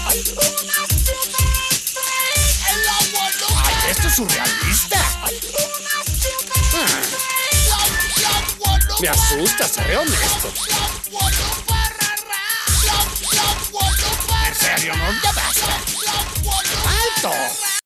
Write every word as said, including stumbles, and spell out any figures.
¡Ay, esto es surrealista! Ah. Me asusta, seré honesto. ¿En serio? No, ya basta. ¡Alto!